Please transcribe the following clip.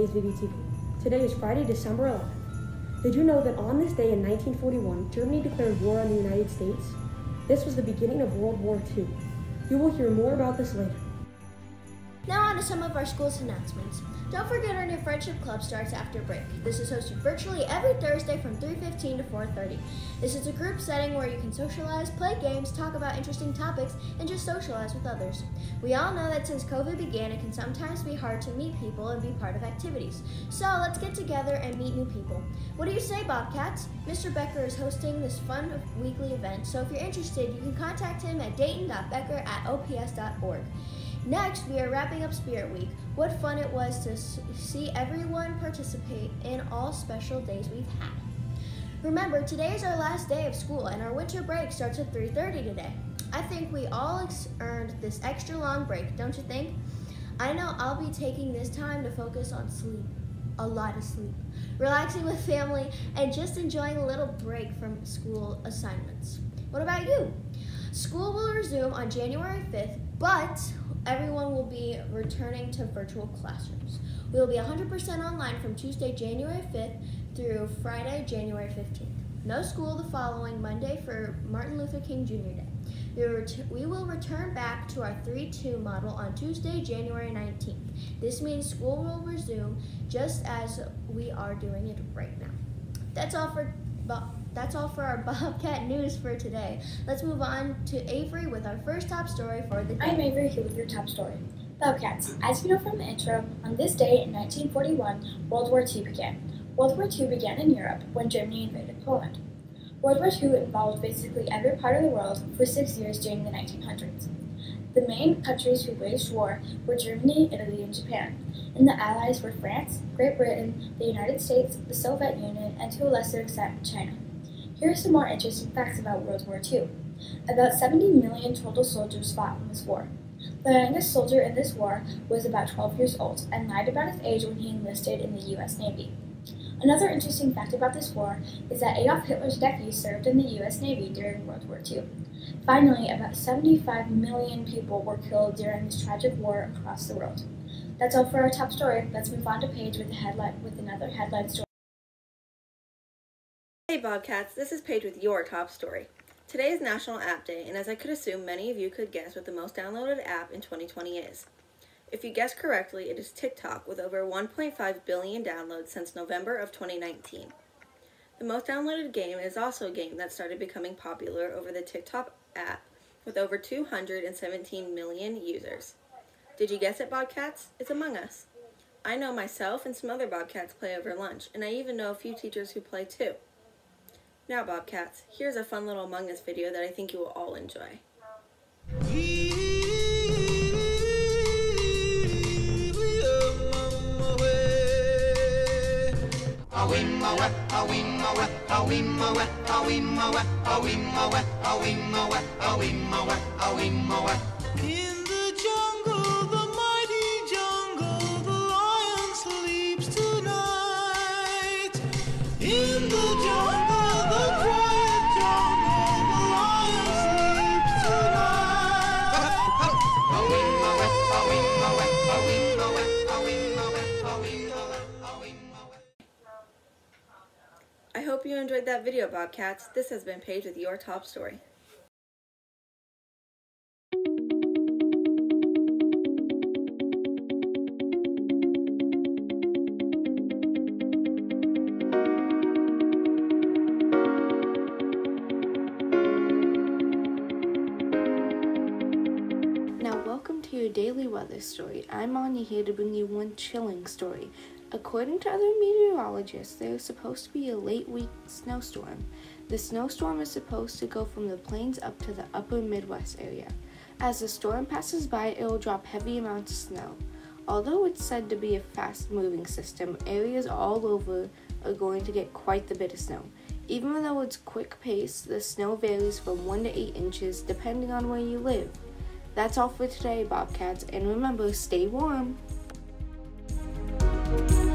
Kids VBTV. Today is Friday, December 11th. Did you know that on this day in 1941, Germany declared war on the United States? This was the beginning of World War II. You will hear more about this later. Now on to some of our school's announcements. Don't forget our new Friendship Club starts after break. This is hosted virtually every Thursday from 3:15 to 4:30. This is a group setting where you can socialize, play games, talk about interesting topics, and just socialize with others. We all know that since COVID began, it can sometimes be hard to meet people and be part of activities. So let's get together and meet new people. What do you say, Bobcats? Mr. Becker is hosting this fun weekly event, so if you're interested, you can contact him at dayton.becker@ops.org. Next, we are wrapping up Spirit Week. What fun it was to see everyone participate in all special days we've had. Remember, today is our last day of school and our winter break starts at 3:30 today. I think we all earned this extra long break, don't you think? I know I'll be taking this time to focus on sleep, a lot of sleep, relaxing with family, and just enjoying a little break from school assignments. What about you? School will resume on January 5th, but everyone will be returning to virtual classrooms. We will be 100% online from Tuesday, January 5th through Friday, January 15th. No school the following Monday for Martin Luther King Jr. Day. We will return back to our 3-2 model on Tuesday, January 19th. This means school will resume just as we are doing it right now. That's all for our Bobcat news for today. Let's move on to Avery with our first top story for the day. I'm Avery here with your top story. Bobcats, as you know from the intro, on this day in 1941, World War II began. World War II began in Europe when Germany invaded Poland. World War II involved basically every part of the world for 6 years during the 1900s. The main countries who waged war were Germany, Italy, and Japan, and the Allies were France, Great Britain, the United States, the Soviet Union, and to a lesser extent, China. Here are some more interesting facts about World War II. About 70 million total soldiers fought in this war. The youngest soldier in this war was about 12 years old and lied about his age when he enlisted in the U.S. Navy. Another interesting fact about this war is that Adolf Hitler's nephew served in the U.S. Navy during World War II. Finally, about 75 million people were killed during this tragic war across the world. That's all for our top story. Let's move on to Paige with another headline story. Hey Bobcats, this is Paige with your top story. Today is National App Day, and as I could assume, many of you could guess what the most downloaded app in 2020 is. If you guessed correctly, it is TikTok with over 1.5 billion downloads since November of 2019. The most downloaded game is also a game that started becoming popular over the TikTok app with over 217 million users. Did you guess it, Bobcats? It's Among Us. I know myself and some other Bobcats play over lunch, and I even know a few teachers who play too. Now, Bobcats, here's a fun little Among Us video that I think you will all enjoy. In the jungle, the mighty jungle, the lion sleeps tonight. In the jungle, I hope you enjoyed that video, Bobcats. This has been Paige with your top story. Now welcome to your daily weather story. I'm Anya here to bring you one chilling story. According to other meteorologists, there is supposed to be a late week snowstorm. The snowstorm is supposed to go from the plains up to the upper Midwest area. As the storm passes by, it will drop heavy amounts of snow. Although it's said to be a fast-moving system, areas all over are going to get quite the bit of snow. Even though it's quick pace, the snow varies from 1 to 8 inches depending on where you live. That's all for today, Bobcats, and remember, stay warm!